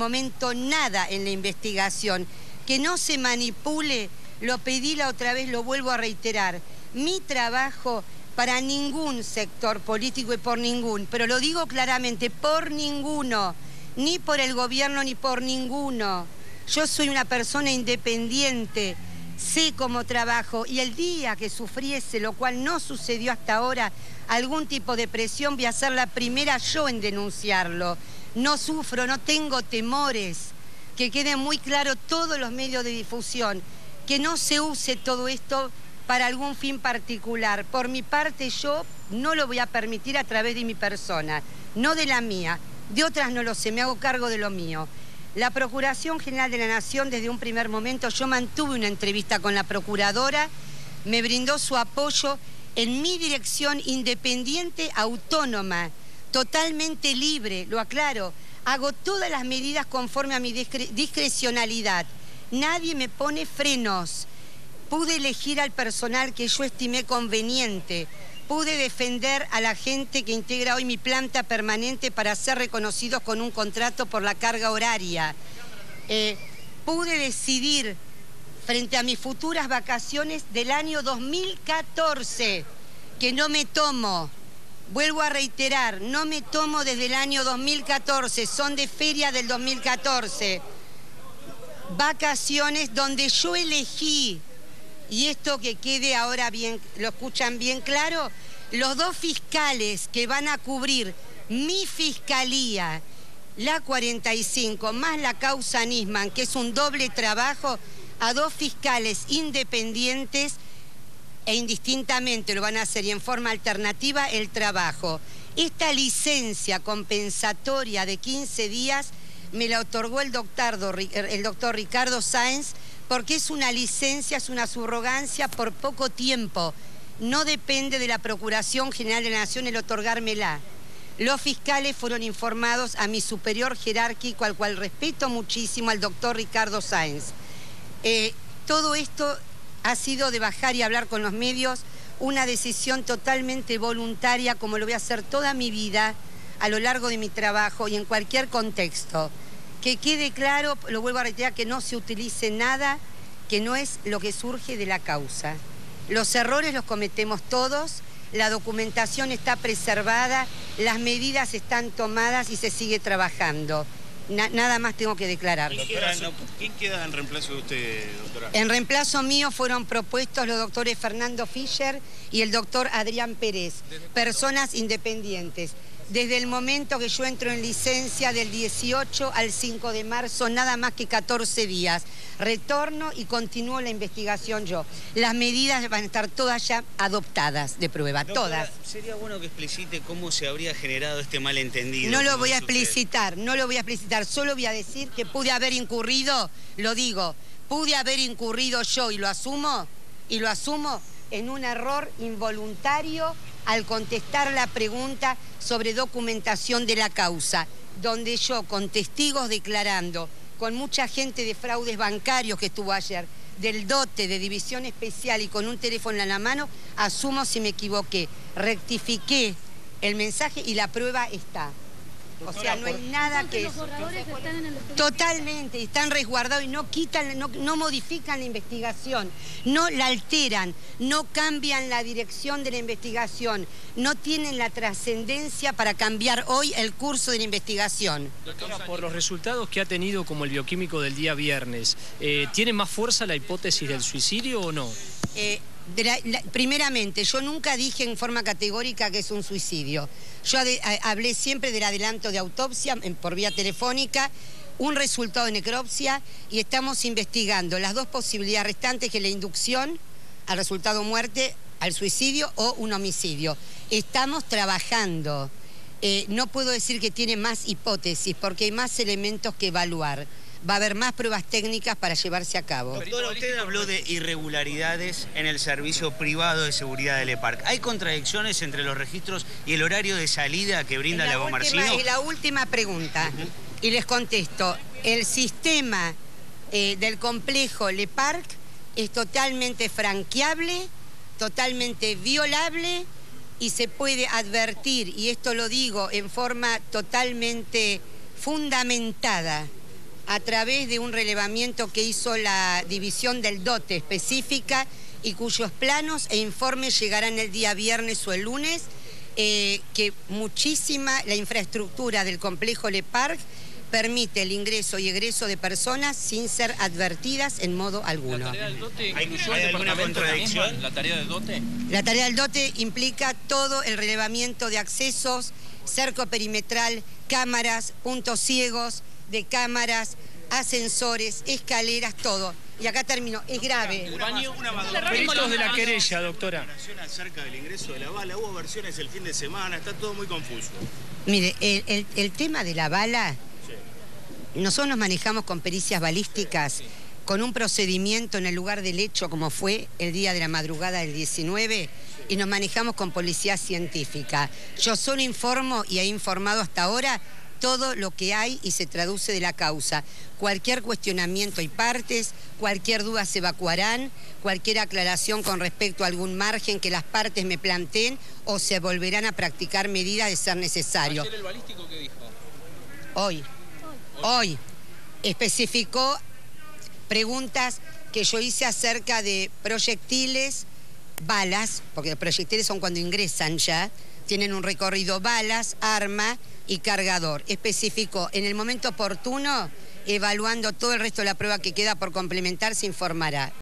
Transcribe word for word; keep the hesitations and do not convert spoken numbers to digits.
momento nada en la investigación. Que no se manipule, lo pedí la otra vez, lo vuelvo a reiterar. Mi trabajo para ningún sector político y por ningún, pero lo digo claramente, por ninguno, ni por el gobierno ni por ninguno. Yo soy una persona independiente, sé cómo trabajo y el día que sufriese, lo cual no sucedió hasta ahora, algún tipo de presión, voy a ser la primera yo en denunciarlo. No sufro, no tengo temores, que quede muy claro todos los medios de difusión, que no se use todo esto para algún fin particular. Por mi parte yo no lo voy a permitir a través de mi persona, no de la mía, de otras no lo sé, me hago cargo de lo mío. La Procuración General de la Nación, desde un primer momento, yo mantuve una entrevista con la Procuradora, me brindó su apoyo en mi dirección independiente, autónoma, totalmente libre, lo aclaro. Hago todas las medidas conforme a mi discre- discrecionalidad. Nadie me pone frenos. Pude elegir al personal que yo estimé conveniente. Pude defender a la gente que integra hoy mi planta permanente para ser reconocidos con un contrato por la carga horaria. Eh, pude decidir frente a mis futuras vacaciones del año dos mil catorce, que no me tomo, vuelvo a reiterar, no me tomo desde el año dos mil catorce, son de feria del dos mil catorce. Vacaciones donde yo elegí, y esto que quede ahora bien, lo escuchan bien claro, los dos fiscales que van a cubrir mi fiscalía, la cuarenta y cinco, más la causa Nisman, que es un doble trabajo, a dos fiscales independientes e indistintamente lo van a hacer y en forma alternativa el trabajo. Esta licencia compensatoria de quince días me la otorgó el doctor, el doctor Ricardo Sáenz, porque es una licencia, es una subrogancia por poco tiempo. No depende de la Procuración General de la Nación el otorgármela. Los fiscales fueron informados a mi superior jerárquico, al cual respeto muchísimo, al doctor Ricardo Sáenz. Eh, todo esto ha sido de bajar y hablar con los medios, una decisión totalmente voluntaria, como lo voy a hacer toda mi vida, a lo largo de mi trabajo y en cualquier contexto. Que quede claro, lo vuelvo a reiterar, que no se utilice nada que no es lo que surge de la causa. Los errores los cometemos todos, la documentación está preservada, las medidas están tomadas y se sigue trabajando. Na- nada más tengo que declarar. ¿Quién queda, no, ¿Quién queda en reemplazo de usted, doctora? En reemplazo mío fueron propuestos los doctores Fernando Fischer y el doctor Adrián Pérez, personas independientes. Desde el momento que yo entro en licencia, del dieciocho al cinco de marzo, nada más que catorce días. Retorno y continúo la investigación yo. Las medidas van a estar todas ya adoptadas de prueba, Doctora, todas. sería bueno que explicite cómo se habría generado este malentendido. No lo voy a dice usted. explicitar, no lo voy a explicitar, solo voy a decir que pude haber incurrido, lo digo, pude haber incurrido yo y lo asumo, y lo asumo en un error involuntario al contestar la pregunta sobre documentación de la causa, donde yo, con testigos declarando, con mucha gente de fraudes bancarios que estuvo ayer, del dote de división especial y con un teléfono en la mano, asumo si me equivoqué, rectifiqué el mensaje y la prueba está. O sea, no hay nada que... Los borradores están en el... Totalmente, están resguardados y no quitan, no, no modifican la investigación, no la alteran, no cambian la dirección de la investigación, no tienen la trascendencia para cambiar hoy el curso de la investigación. Doctora, por los resultados que ha tenido como el bioquímico del día viernes, eh, ¿tiene más fuerza la hipótesis del suicidio o no? Eh, de la, la, primeramente, yo nunca dije en forma categórica que es un suicidio. Yo ade, a, hablé siempre del adelanto de autopsia en, por vía telefónica, un resultado de necropsia y estamos investigando las dos posibilidades restantes, que es la inducción al resultado muerte, al suicidio o un homicidio. Estamos trabajando. Eh, no puedo decir que tiene más hipótesis porque hay más elementos que evaluar. Va a haber más pruebas técnicas para llevarse a cabo. Doctora, usted habló de irregularidades en el servicio privado de seguridad del EPARC. ¿Hay contradicciones entre los registros y el horario de salida que brinda la Gomarcino? Es la última pregunta. Uh-huh. Y les contesto. El sistema eh, del complejo LEPARC es totalmente franqueable, totalmente violable y se puede advertir, y esto lo digo en forma totalmente fundamentada, a través de un relevamiento que hizo la división del dote específica y cuyos planos e informes llegarán el día viernes o el lunes, eh, que muchísima, la infraestructura del complejo Le Parc permite el ingreso y egreso de personas sin ser advertidas en modo alguno. ¿La tarea del dote ¿Hay, incluyó ¿hay el alguna departamento contradicción? misma? ¿La tarea del dote? La tarea del dote implica todo el relevamiento de accesos, cerco perimetral, cámaras, puntos ciegos de cámaras, ascensores, escaleras, todo. Y acá termino, es grave. El baño, Peritos de la querella, doctora. Acerca del ingreso de la bala, hubo versiones el fin de semana, está todo muy confuso. Mire, el, el, el tema de la bala, nosotros nos manejamos con pericias balísticas, con un procedimiento en el lugar del hecho, como fue el día de la madrugada del diecinueve, y nos manejamos con policía científica. Yo solo informo, y he informado hasta ahora, todo lo que hay y se traduce de la causa. Cualquier cuestionamiento y partes, cualquier duda se evacuarán, cualquier aclaración con respecto a algún margen que las partes me planteen o se volverán a practicar medidas de ser necesario. ¿Ayer el balístico qué dijo? Hoy, hoy, especificó preguntas que yo hice acerca de proyectiles, balas, porque los proyectiles son cuando ingresan ya, tienen un recorrido balas, arma y cargador. Especificó en el momento oportuno, evaluando todo el resto de la prueba que queda por complementar, se informará.